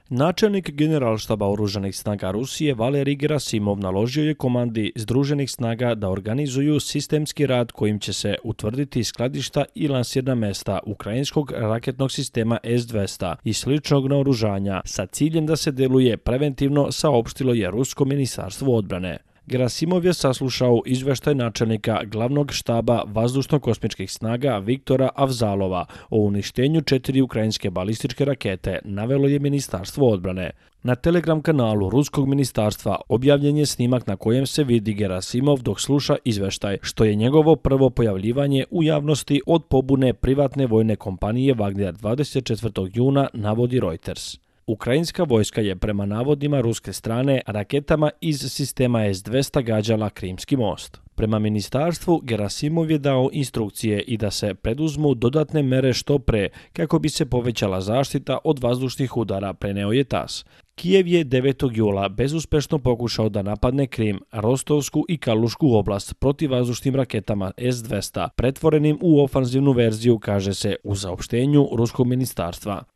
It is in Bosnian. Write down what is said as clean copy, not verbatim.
Načelnik Generalštaba oružanih snaga Rusije Valerij Gerasimov naložio je komandi Združenih snaga da organizuju sistemski rad kojim će se utvrditi skladišta i lansirna mesta ukrajinskog raketnog sistema S-200 i sličnog naoružanja sa ciljem da se deluje preventivno, saopštilo je Rusko ministarstvo odbrane. Gerasimov je saslušao izveštaj načelnika glavnog štaba vazdušno-kosmičkih snaga Viktora Avzalova o uništenju 4 ukrajinske balističke rakete, navelo je Ministarstvo odbrane. Na Telegram kanalu Ruskog ministarstva objavljen je snimak na kojem se vidi Gerasimov dok sluša izveštaj, što je njegovo prvo pojavljivanje u javnosti od pobune privatne vojne kompanije Wagner 24. juna, navodi Reuters. Ukrajinska vojska je prema navodima ruske strane raketama iz sistema S-200 gađala Krimski most. Prema ministarstvu, Gerasimov je dao instrukcije i da se preduzmu dodatne mere što pre kako bi se povećala zaštita od vazdušnih udara, preneo je TASS. Kijev je 9. jula bezuspešno pokušao da napadne Krim, Rostovsku i Kalušku oblast protivvazdušnim raketama S-200, pretvorenim u ofanzivnu verziju, kaže se u saopštenju Ruskog ministarstva.